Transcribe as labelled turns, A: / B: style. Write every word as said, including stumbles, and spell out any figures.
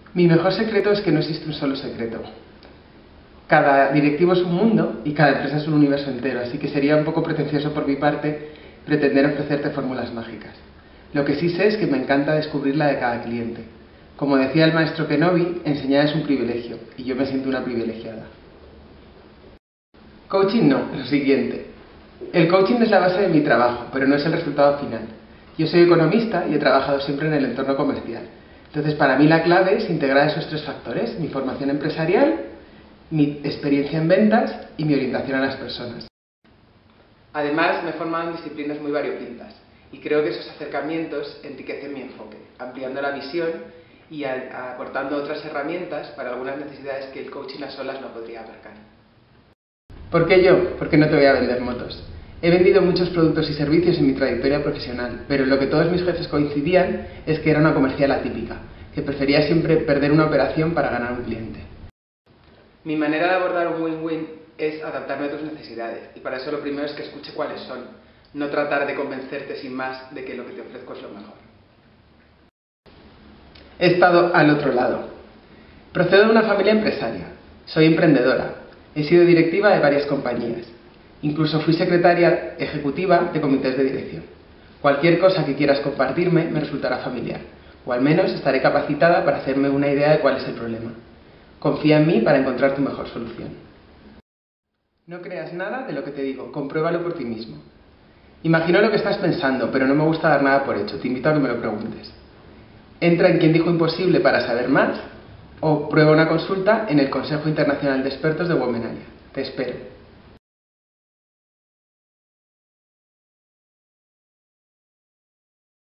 A: Mi mejor secreto es que no existe un solo secreto. Cada directivo es un mundo y cada empresa es un universo entero, así que sería un poco pretencioso por mi parte pretender ofrecerte fórmulas mágicas. Lo que sí sé es que me encanta descubrir la de cada cliente. Como decía el maestro Kenobi, enseñar es un privilegio, y yo me siento una privilegiada. Coaching no, lo siguiente. El coaching es la base de mi trabajo, pero no es el resultado final. Yo soy economista y he trabajado siempre en el entorno comercial. Entonces, para mí la clave es integrar esos tres factores: mi formación empresarial, mi experiencia en ventas y mi orientación a las personas. Además, me he formado en disciplinas muy variopintas y creo que esos acercamientos enriquecen mi enfoque, ampliando la visión y a, aportando otras herramientas para algunas necesidades que el coaching a solas no podría abarcar. ¿Por qué yo? Porque no te voy a vender motos. He vendido muchos productos y servicios en mi trayectoria profesional, pero en lo que todos mis jefes coincidían es que era una comercial atípica, que prefería siempre perder una operación para ganar un cliente. Mi manera de abordar un win-win es adaptarme a tus necesidades, y para eso lo primero es que escuche cuáles son, no tratar de convencerte sin más de que lo que te ofrezco es lo mejor. He estado al otro lado. Procedo de una familia empresaria, soy emprendedora, he sido directiva de varias compañías, incluso fui secretaria ejecutiva de comités de dirección. Cualquier cosa que quieras compartirme me resultará familiar, o al menos estaré capacitada para hacerme una idea de cuál es el problema. Confía en mí para encontrar tu mejor solución. No creas nada de lo que te digo, compruébalo por ti mismo. Imagino lo que estás pensando, pero no me gusta dar nada por hecho, te invito a que me lo preguntes. Entra en Quién dijo imposible para saber más, o prueba una consulta en el Consejo Internacional de Expertos de Womenalia. Te espero.